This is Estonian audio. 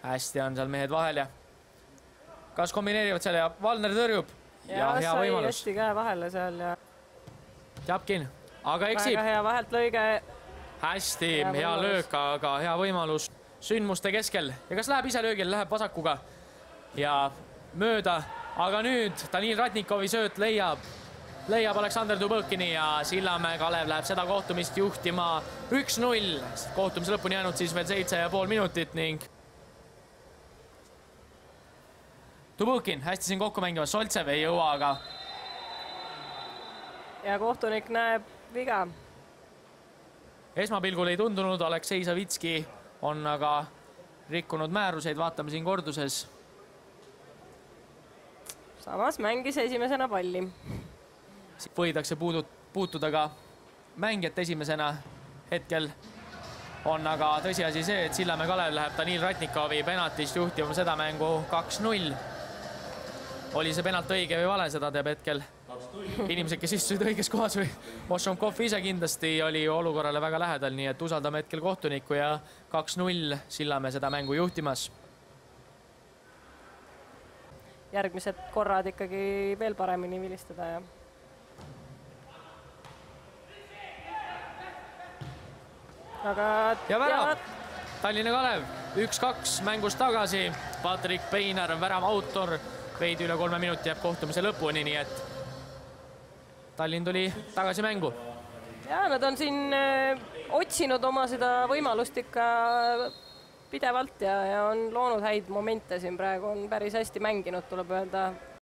hästi on seal mehed vahel ja kas kombineerivad seal ja Valner tõrjub. Ja hea võimalus. Hästi käe vahele seal ja... Tjapkin, aga eksib. Väga hea vahelt lõige. Hästi, hea löök, aga hea võimalus sündmuste keskel. Ja kas läheb ise löögile, läheb vasakuga ja mööda. Aga nüüd Danil Ratnikovi sööt leiab Aleksander Dubõkini ja Sillamäe Kalev läheb seda kohtumist juhtima 1-0. Kohtumise lõpuni jäänud siis veel 7,5 minutit ning Dubõkin hästi siin kokku mängiva, Soltsev ei jõua, aga ja kohtunik näeb viga. Esmapilgul ei tundunud, Aleksei Savitski on aga rikkunud määruseid, vaatame siin korduses. Samas mängis esimesena palli. Võidakse puutuda ka mängijat esimesena hetkel. On aga tõsiasi see, et Sillamäe Kalev läheb Danil Ratnikovi penaltist juhtima seda mängu 2-0. Oli see penalt õige või vale, seda teab hetkel inimesed, kes istusid õiges kohas või Mošonkov ise kindlasti oli olukorrale väga lähedal, nii et usaldame hetkel kohtunikku ja 2-0 Sillamäe seda mängu juhtimas. Järgmised korrad ikkagi veel paremini vilistada ja ja värav. Tallinna Kalev 1-2 mängust tagasi. Patrik Peinar on värava autor. Veidi üle 3 minuti jääb kohtumise lõpuni, nii et Tallinn tuli tagasi mängu. Ja nad on siin otsinud oma seda võimalust ikka pidevalt ja on loonud häid momente siin praegu. On päris hästi mänginud, tuleb öelda.